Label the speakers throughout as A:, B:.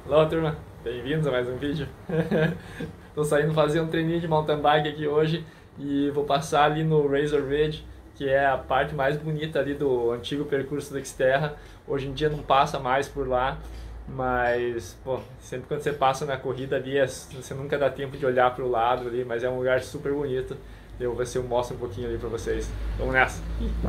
A: Olá turma, bem-vindos a mais um vídeo. Tô saindo fazer um treininho de mountain bike aqui hoje e vou passar ali no Razor Ridge, que é a parte mais bonita ali do antigo percurso do Xterra. Hoje em dia não passa mais por lá, mas pô, sempre quando você passa na corrida ali, você nunca dá tempo de olhar para o lado ali, mas é um lugar super bonito. Eu vou ver se eu mostro um pouquinho ali para vocês. Vamos nessa!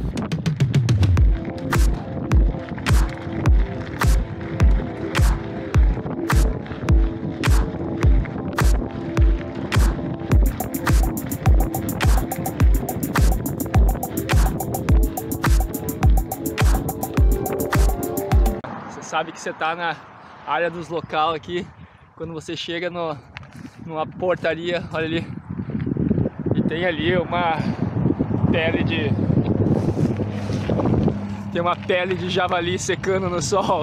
A: Você sabe que você está na área dos local aqui, quando você chega numa portaria, olha ali, e tem ali uma pele de... tem uma pele de javali secando no sol.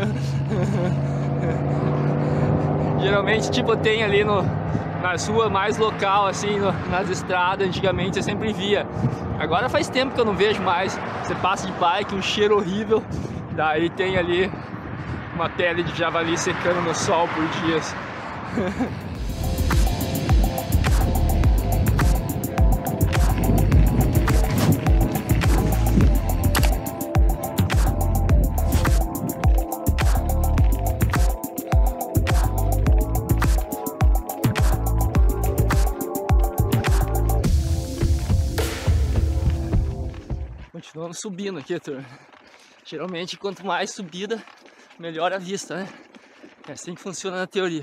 A: Geralmente, tipo, tem ali nas ruas mais local, assim, nas estradas, antigamente eu sempre via. Agora faz tempo que eu não vejo mais. Você passa de bike, um cheiro horrível, daí tem ali uma pele de javali secando no sol por dias. Continuamos subindo aqui, turma. Geralmente, quanto mais subida, melhor a vista, né? É assim que funciona na teoria.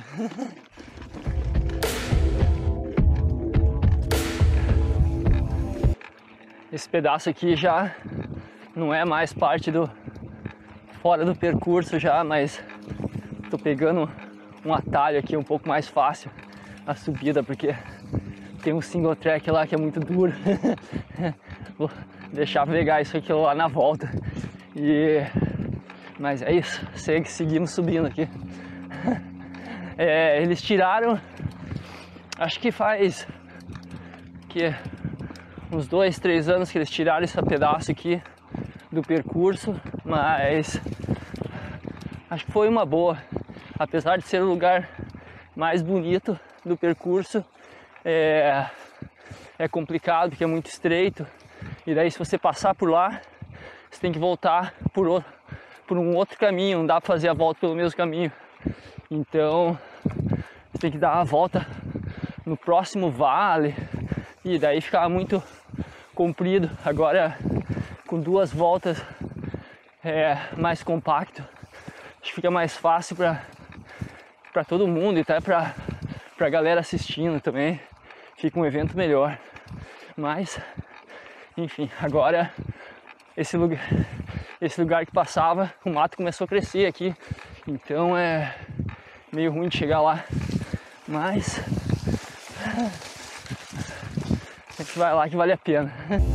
A: Esse pedaço aqui já não é mais parte fora do percurso já, mas tô pegando um atalho aqui um pouco mais fácil a subida, porque tem um single track lá que é muito duro. Vou deixar pegar isso aqui lá na volta. Mas é isso, seguimos subindo aqui. Eles tiraram, acho que faz uns 2, 3 anos que eles tiraram esse pedaço aqui do percurso, mas acho que foi uma boa. Apesar de ser o lugar mais bonito do percurso, é complicado porque é muito estreito, e daí se você passar por lá, você tem que voltar por um outro caminho, não dá pra fazer a volta pelo mesmo caminho. Então você tem que dar a volta no próximo vale, e daí fica muito comprido. Agora com 2 voltas é mais compacto, acho que fica mais fácil para todo mundo e até pra galera assistindo também, fica um evento melhor. Mas enfim, agora esse lugar que passava, o mato começou a crescer aqui, então é meio ruim de chegar lá, mas a gente vai lá que vale a pena.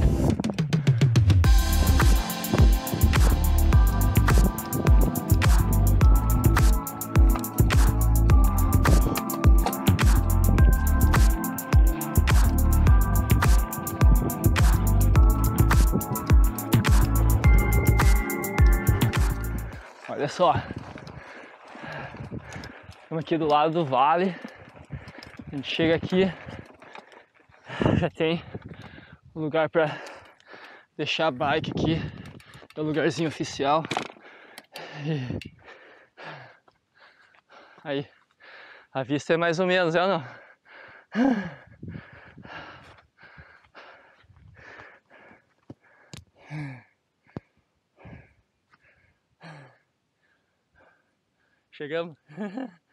A: Olha só, estamos aqui do lado do vale. A gente chega aqui, já tem um lugar para deixar a bike aqui, é o lugarzinho oficial. E aí, a vista é mais ou menos, é ou não? Chegamos.